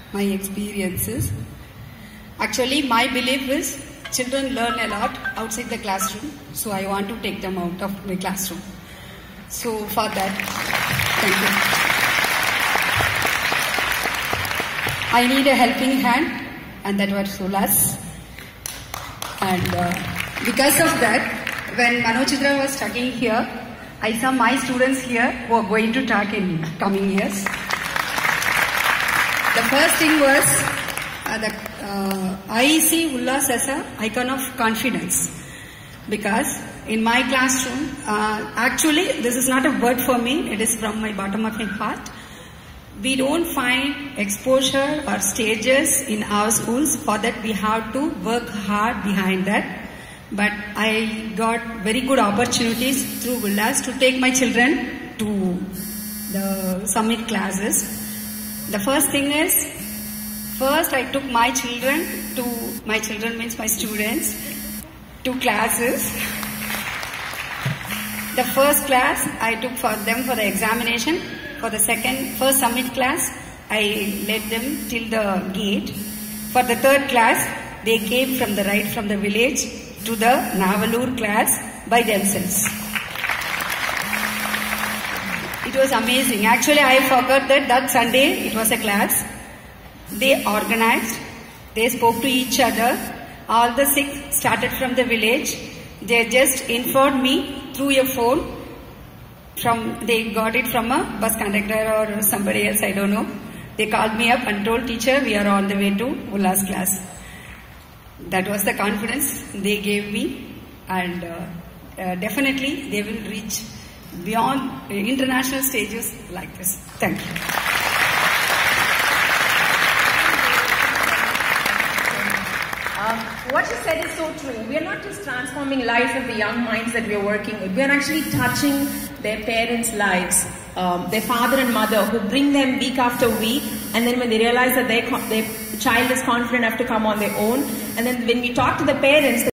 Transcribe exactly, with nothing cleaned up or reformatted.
my experiences. Actually, my belief is children learn a lot outside the classroom, so I want to take them out of my classroom. So for that, thank you. I need a helping hand, and that was Ullass. And uh, because of that, when Manochitra was talking here, I saw my students here who are going to talk in coming years. The first thing was, uh, the, uh, I see Ullass as an icon of confidence. Because in my classroom, uh, actually this is not a word for me, it is from my bottom of my heart. We don't find exposure or stages in our schools. For that we have to work hard behind that. But I got very good opportunities through Ullass to take my children to the summit classes. The first thing is, first I took my children to, my children means my students, to classes. The first class I took for them for the examination. For the second, first summit class, I led them till the gate. For the third class, they came from the right from the village to the Navalur class by themselves. It was amazing. Actually, I forgot that that Sunday it was a class. They organized, they spoke to each other. All the six started from the village. They just informed me through a phone. From they got it from a bus conductor or somebody else, I don't know. They called me up and told, teacher, we are on the way to Ullass class. That was the confidence they gave me, and uh, uh, definitely they will reach beyond uh, international stages like this. Thank you. Um, what you said is so true. We are not just transforming lives of the young minds that we are working with. We are actually touching their parents' lives, um, their father and mother, who bring them week after week, and then when they realize that their, their child is confident enough to come on their own, and then when we talk to the parents,